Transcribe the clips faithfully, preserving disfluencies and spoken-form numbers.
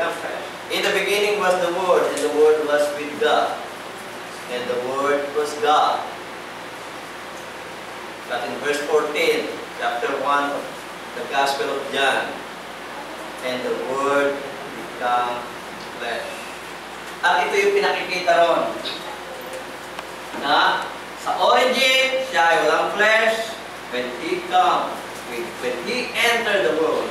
ng flesh. In the beginning was the Word, and the Word was with God. And the Word was God. But in verse fourteen, chapter one of the Gospel of John, and the Word became flesh. At ito yung pinakikita ron. Na sa origin, siya ay walang flesh. When He come, when He entered the world,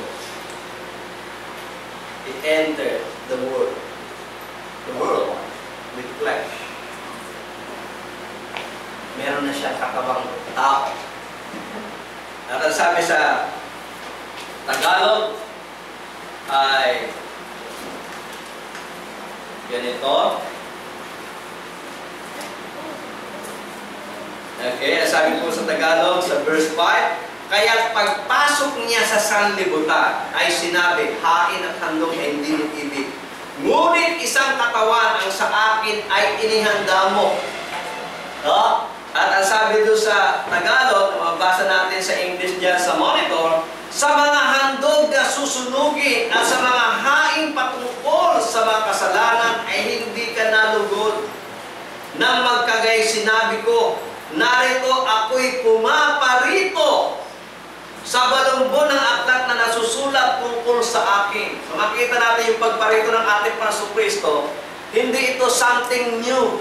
He entered the world. The world with flesh. Meron na siya katawang tao. At ang sabi sa Tagalog ay ganito. Okay, ang sabi po sa Tagalog sa verse five, kaya pagpasok niya sa sanlibutan ay sinabi, hain at handog ay hindi mo ibig. Ngunit isang katawan ang sa akin ay inihanda mo. No? At ang sabi doon sa Tagalog, mabasa natin sa English dyan sa monitor, sa mga handog na susunugin at sa mga haing patungkol sa mga kasalanan ay hindi ka nalugod. Nang magkagay sinabi ko, narito ako'y pumaparito sa balumbon ng aklat na nasusulat tungkol sa akin. So makita natin yung pagparito ng ating Panginoong Kristo, hindi ito something new.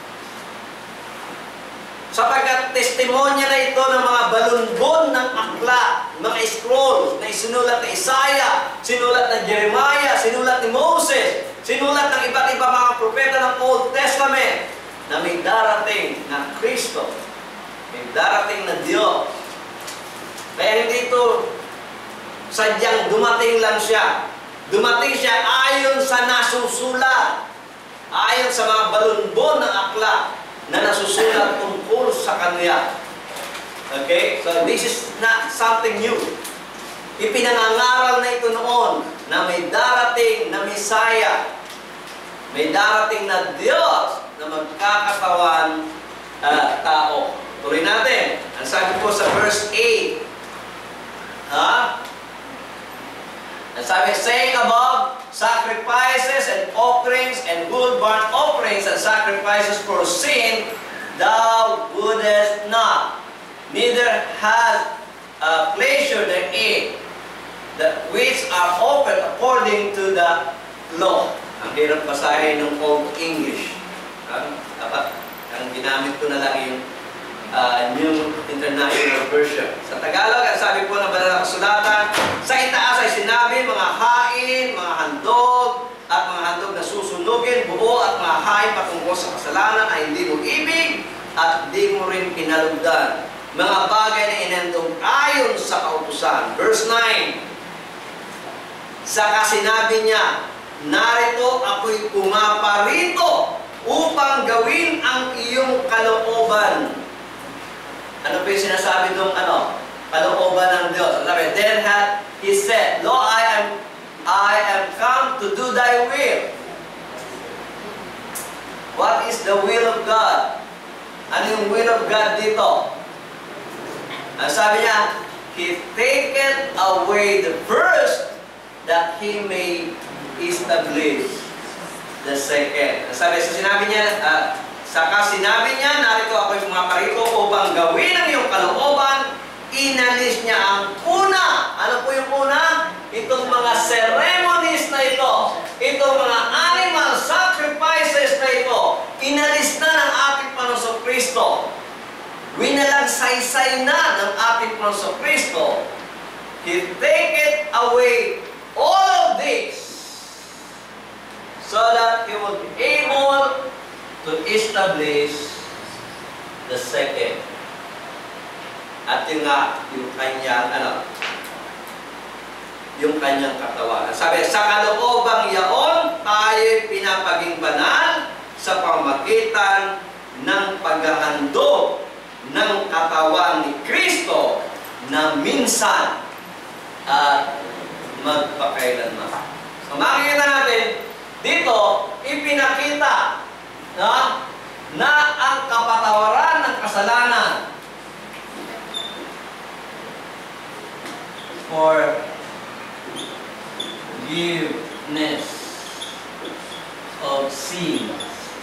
Sapagkat testimonya na ito ng mga balumbon ng aklat, mga scrolls na isinulat ni Isaiah, sinulat ni Jeremiah, sinulat ni Moses, sinulat ng iba't iba mga propeta ng Old Testament, na may darating na Kristo, may darating na Diyos. Kaya hindi ito sadyang dumating lang siya. Dumating siya ayon sa nasusulat, ayon sa mga balumbon ng aklat na nasusulat tungkol sa Kanya. Okay? So this is not something new. Ipinangangaral na ito noon na may darating na Messiah, may darating na Diyos na magkakatawan uh, tao. Tuloy natin. Ang sabi po sa verse eight, ha? Ang sabi, saying above, sacrifices and offerings and whole burnt offerings and sacrifices for sin, thou wouldest not, neither has uh, pleasure therein, that which are offered according to the law. Ang hirap basahin ng Old English. Ang, ang ginamit ko na lang yung uh, New International Version. Sa Tagalog, ang sabi po ng banal na kasulatan, sa itaas ay sinabi, mga hain, mga handog, at mga handog na susunugin, buo at mga hain patungkol sa kasalanan ay hindi mo ibig at di mo rin kinalugdan. Mga bagay na inendong ayon sa kautusan. Verse nine, saka sinabi niya, narito ako'y pumaparito upang gawin ang iyong kalooban. Ano pa yung sinasabi doon, ano? Kalooban ng Diyos. Sabi, then had he said, Lo, I am, I am come to do thy will. What is the will of God? Ano yung will of God dito? Ang sabi niya, he taketh away the first that he may establish the second. Ang sabi, so sinabi niya, uh, saka sinabi niya, narito ako'y pumaparito upang gawin ang iyong kalooban. Inalis niya ang una. Ano po yung una? Itong mga ceremonies na ito. Itong mga animal sacrifices na ito. Inalis na ng ating Panginoong Kristo. Winalagsaysay na ng ating Panginoong Kristo. He taketh away all of this so that He would be able to establish the second. At yung nga, yung kanyang, ano, yung kanyang katawan. Sabi, sa kaloobang yaon, tayo'y pinapaging banal sa pamagitan ng paghahandog ng katawan ni Kristo na minsan at magpakailanman. So makikita natin, dito, ipinakita na, na ang kapatawaran ng kasalanan for forgiveness of sins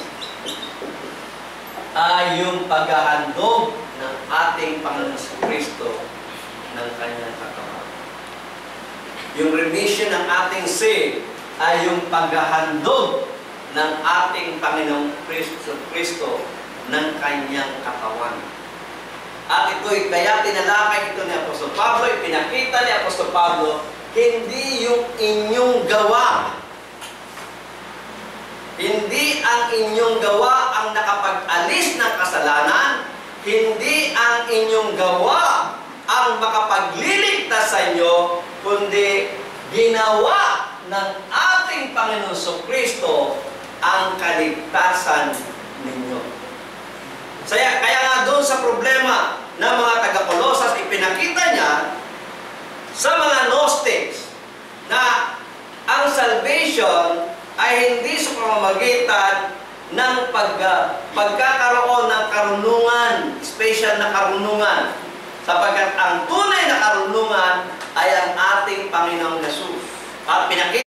ay yung paghahandog ng ating Panginoon Kristo ng kanyang katawan. Yung remission ng ating sin ay yung paghahandog ng ating Panginoong Kristo, Kristo ng kanyang katawan. At ito'y kaya tinalakay ito ni Apostol Pablo, ipinakita ni Apostol Pablo, hindi yung inyong gawa. Hindi ang inyong gawa ang nakapag-alis ng kasalanan, hindi ang inyong gawa ang makapagliligtas sa inyo, kundi ginawa ng ating Panginoon Kristo ang kaligtasan ninyo. Kaya, kaya nga doon sa problema ng mga taga-Colosas, ipinakita niya sa mga Gnostics na ang salvation ay hindi sa pamamagitan ng pag, pagkakaroon ng karunungan, special na karunungan, sapagkat ang tunay na karunungan ay ang ating Panginoong Jesus. At pinakita